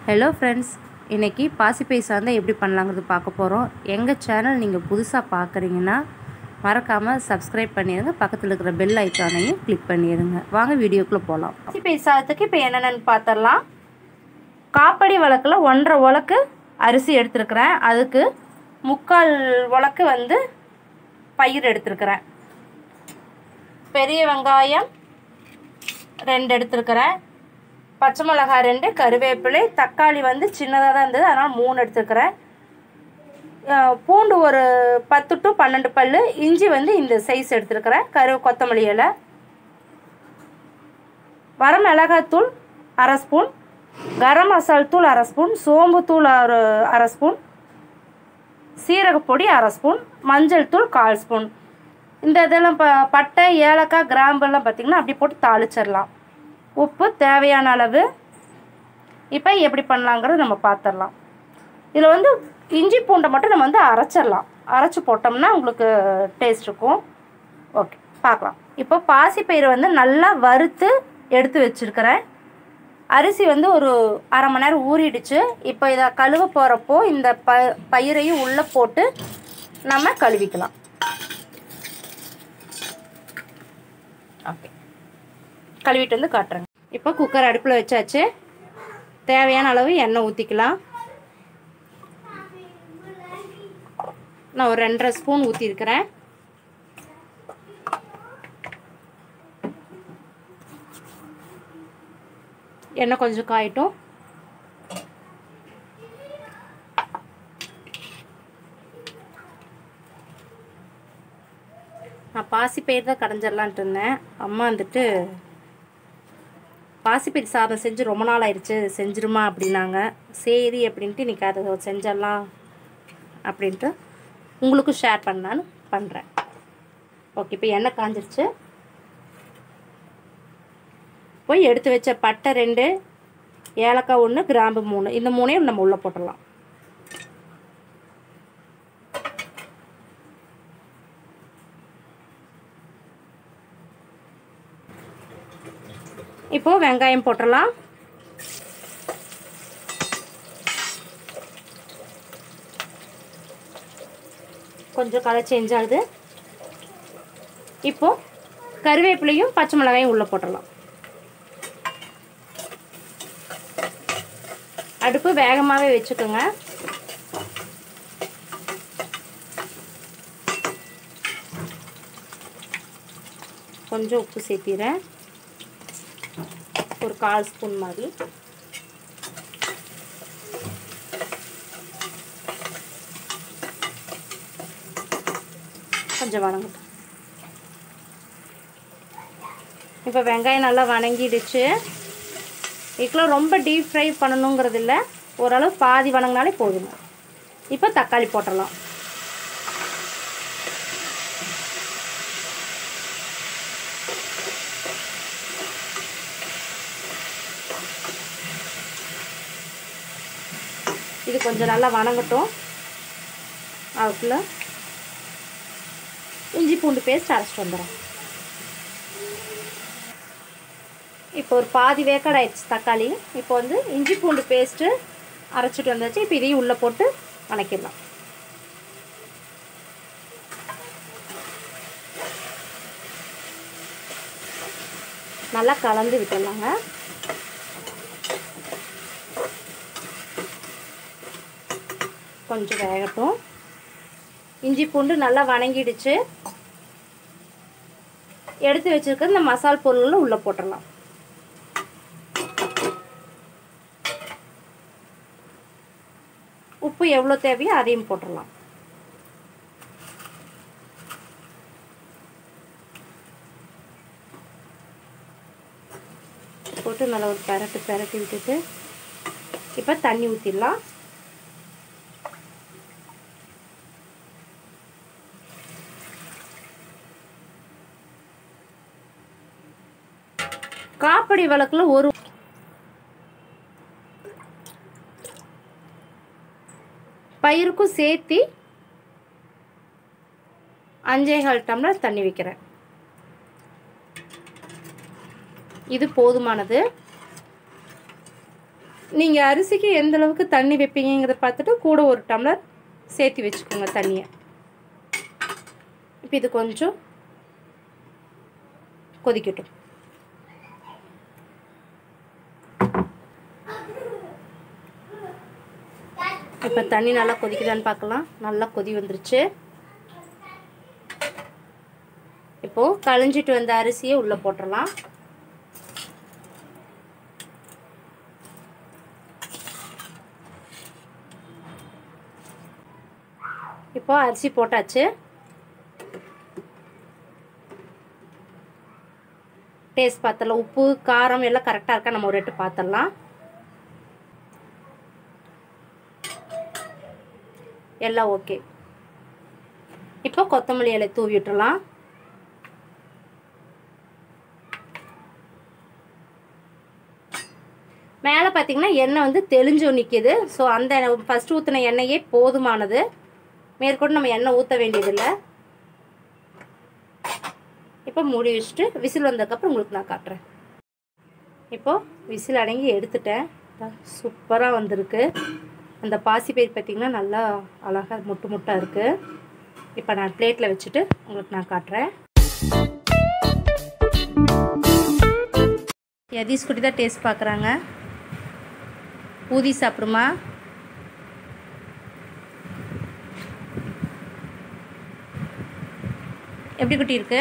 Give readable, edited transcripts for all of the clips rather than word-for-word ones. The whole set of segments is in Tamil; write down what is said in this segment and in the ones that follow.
ஹலோ ஃப்ரெண்ட்ஸ், இன்றைக்கி பாசிப்பயிறு சாதம் எப்படி பண்ணலாங்கிறது பார்க்க போகிறோம். எங்கள் சேனல் நீங்கள் புதுசாக பார்க்குறீங்கன்னா மறக்காமல் சப்ஸ்கிரைப் பண்ணிடுங்க. பக்கத்தில் இருக்கிற பெல் ஐக்கானையும் கிளிக் பண்ணிடுங்க. வாங்க வீடியோக்குள்ளே போகலாம். பாசிப்பயிறு சாதத்துக்கு இப்போ என்னென்னு பார்த்துடலாம். காப்படி வழக்கில் 1.5 உலக்கு அரிசி எடுத்துருக்கிறேன். அதுக்கு 3/4 உலக்கு பயிர் எடுத்துருக்கிறேன். பெரிய வெங்காயம் 2 எடுத்துருக்கிறேன். பச்சை மிளகாய் 2, கருவேப்பிலை, தக்காளி சின்னதாக தான் இருந்தது, அதனால் 3 எடுத்துருக்கிறேன். பூண்டு ஒரு 10 to 12 பல், இஞ்சி இந்த சைஸ் எடுத்துருக்கிறேன். கொத்தமல்லி இலை, வரமிளகாத்தூள் 1/2 ஸ்பூன், கரம் மசால் தூள் 1/2 ஸ்பூன், சோம்பு தூள் 1/2 ஸ்பூன், சீரகப்பொடி 1/2 ஸ்பூன், மஞ்சள் தூள் 1/4 ஸ்பூன். இந்த இதெல்லாம் பட்டை, ஏலக்காய், கிராம்பெல்லாம் பார்த்திங்கன்னா அப்படி போட்டு தாளிச்சிடலாம். உப்பு தேவையான அளவு. இப்போ எப்படி பண்ணலாங்கிறது நம்ம பார்த்துடலாம். இதில் இஞ்சி பூண்டை மட்டும் நம்ம அரைச்சிடலாம். அரைச்சி போட்டோம்னா உங்களுக்கு டேஸ்ட் இருக்கும். ஓகே, பார்க்கலாம். இப்போ பாசிப்பயிறு நல்லா வறுத்து எடுத்து வச்சுருக்கிறேன். அரிசி ஒரு 1/2 மணி நேரம் ஊறிடுச்சு. இப்போ இதை கழுவ போகிறப்போ இந்த பயிரையும் உள்ளே போட்டு நம்ம கழுவிக்கலாம். ஓகே, கழுவிட்டு காட்டுறேங்க. இப்போ குக்கர் அடுப்பில் வச்சாச்சு. தேவையான அளவு எண்ணெய் ஊற்றிக்கலாம். நான் ஒரு 2.5 ஸ்பூன் ஊற்றிருக்கிறேன். எண்ணெய் கொஞ்சம் காயட்டும். நான் பாசிப்பயிறு தான் கடைஞ்சிடலான்ட்டு இருந்தேன். அம்மா பாசிப்பயிறு சாதம் செஞ்சு ரொம்ப நாள் ஆயிடுச்சு, செஞ்சிருமா அப்படின்னாங்க. சரி அப்படின்ட்டு இன்றைக்கி அதை செஞ்சிடலாம் அப்படின்ட்டு உங்களுக்கும் ஷேர் பண்ணலான்னு பண்ணுறேன். ஓகே, இப்போ எண்ணெய் காஞ்சிருச்சு. போய் எடுத்து வச்ச பட்டை 2, ஏலக்காய் 1, கிராம்பு 3, இந்த 3ஐயும் நம்ம உள்ளே போட்டுடலாம். இப்போ வெங்காயம் போட்டுடலாம். கொஞ்சம் கலர் சேஞ்ச் ஆகுது. இப்போ கருவேப்பிலையும் பச்சை மிளகாயும் உள்ளே போட்டுடலாம். அடுப்பு வேகமாகவே வச்சுக்கோங்க. கொஞ்சம் உப்பு சேர்த்திடுறேன், ஒரு 1/4 ஸ்பூன் மாதிரி. கொஞ்சம் வணங்கட்டும். இப்போ வெங்காயம் நல்லா வணங்கிடுச்சு. இதுக்கெல்லாம் ரொம்ப டீப் ஃப்ரை பண்ணணுங்கிறது இல்லை, ஓரளவு பாதி வணங்கினாலே போதும். இப்போ தக்காளி போட்டுடலாம். இது கொஞ்சம் நல்லா வணங்கட்டும். அதுக்குள்ள இஞ்சி பூண்டு பேஸ்ட் அரைச்சிட்டு வந்துடும். இப்போ ஒரு பாதி வேக்காடு ஆயிடுச்சு தக்காளி. இப்போ இஞ்சி பூண்டு பேஸ்ட்டு அரைச்சிட்டு வந்தாச்சு. இப்போ இதையும் உள்ளே போட்டு வணக்கிடலாம். நல்லா கலந்து விட்டுடலாங்க. கொஞ்சம் வேகட்டும். இஞ்சி பூண்டு நல்லா வணங்கிடுச்சு. எடுத்து வச்சிருக்க இந்த மசால் பொருள்களை உள்ளே போட்டுடலாம். உப்பு எவ்வளோ தேவையோ அதையும் போட்டுடலாம். போட்டு நல்லா ஒரு பெரட்டி விட்டுட்டு இப்போ தண்ணி ஊற்றிடலாம். காப்படி வழக்கில் ஒரு பயிருக்கும் சேர்த்து 5.25 டம்ளர் தண்ணி வைக்கிறேன். இது போதுமானது. நீங்கள் அரிசிக்கு எந்த அளவுக்கு தண்ணி வைப்பீங்கிறத பார்த்துட்டு கூட ஒரு டம்ளர் சேர்த்து வச்சுக்கோங்க தண்ணியை. இப்போ இது கொஞ்சம் கொதிக்கட்டும். இப்போ தண்ணி நல்லா கொதிக்குதான்னு பார்க்கலாம். நல்லா கொதி வந்துருச்சு. இப்போது களைஞ்சிட்டு வந்த அரிசியை உள்ளே போட்டுடலாம். இப்போ அரிசி போட்டாச்சு. டேஸ்ட் பார்த்துடலாம். உப்பு காரம் எல்லாம் கரெக்டாக இருக்கா நம்ம ஒரு எட்டு பார்த்துடலாம். எல்லாம் ஓகே. இப்போ கொத்தமல்லி இலை தூவி விட்டுறலாம். மேலே பார்த்தீங்கன்னா எண்ணெய் வந்து தெளிஞ்சு நிற்கிது. ஸோ அந்த ஃபஸ்ட்டு ஊற்றின எண்ணெயே போதுமானது. மேற்கொண்டு நம்ம எண்ணெய் ஊற்ற வேண்டியதில்லை. இப்போ மூடி வச்சுட்டு விசில் வந்ததுக்கப்புறம் உங்களுக்கு நான் காட்டுறேன். இப்போது விசில் அடங்கி எடுத்துட்டேன். சூப்பராக வந்திருக்கு. அந்த பாசிப்பயிறு பார்த்திங்கன்னா நல்லா அழகாக முட்டு முட்டாக இருக்குது. இப்போ நான் பிளேட்டில் வச்சுட்டு உங்களுக்கு நான் காட்டுறேன். யதீஷ் குட்டி தான் டேஸ்ட் பார்க்குறாங்க. ஊதி சாப்பிடுமா? எப்படி குட்டி இருக்கு?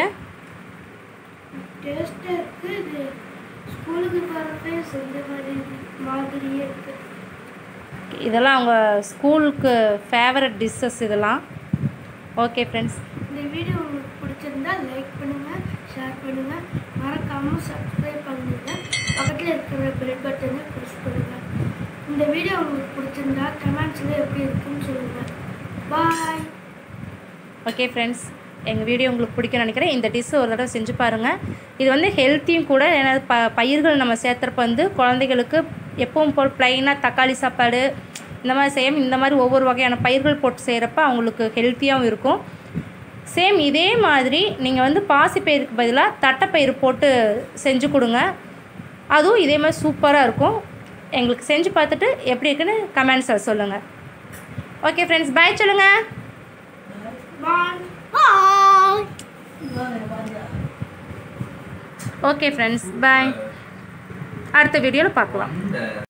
டேஸ்டா இருக்கு. இது ஸ்கூலுக்கு போறப்ப செஞ்ச மாதிரியே இருக்கு. இதெல்லாம் அவங்க ஸ்கூலுக்கு ஃபேவரட் டிஷ்ஷஸ் இதெல்லாம். ஓகே ஃப்ரெண்ட்ஸ், இந்த வீடியோ உங்களுக்கு பிடிச்சிருந்தா லைக் பண்ணுங்க, ஷேர் பண்ணுங்க, மறக்காம சப்ஸ்கிரைப் பண்ணுங்க, பக்கத்தில் இருக்கிற பெல் பட்டனை ப்ரெஸ் பண்ணுங்க. இந்த வீடியோ உங்களுக்கு பிடிச்சிருந்தா கமெண்ட்ஸ்ல எப்படி இருக்குன்னு சொல்லுங்க. பாய். ஓகே ஃப்ரெண்ட்ஸ், எங்கள் வீடியோ உங்களுக்கு பிடிக்கும்னு நினைக்கிறேன். இந்த டிஷ்ஷை ஒரு தடவை செஞ்சு பாருங்கள். இது வந்து ஹெல்த்தியும் கூட. ஏன்னா பயிர்கள் நம்ம சேர்த்துறப்ப வந்து குழந்தைகளுக்கு எப்பவும் போல் ப்ளைனாக தக்காளி சாப்பாடு இந்த மாதிரி செய்யாமல் இந்த மாதிரி ஒவ்வொரு வகையான பயிர்கள் போட்டு செய்கிறப்ப அவங்களுக்கு ஹெல்த்தியாகவும் இருக்கும். சேம் இதே மாதிரி நீங்கள் வந்து பாசிப்பயிருக்கு பதிலாக தட்டைப்பயிறு போட்டு செஞ்சு கொடுங்க. அதுவும் இதே மாதிரி சூப்பராக இருக்கும். எங்களுக்கு செஞ்சு பார்த்துட்டு எப்படி இருக்குன்னு கமெண்ட்ஸில் சொல்லுங்கள். ஓகே ஃப்ரெண்ட்ஸ், பாய் சொல்லுங்கள். பாய். Okay friends, bye. அடுத்த வீடியோவில் பார்க்கலாம்.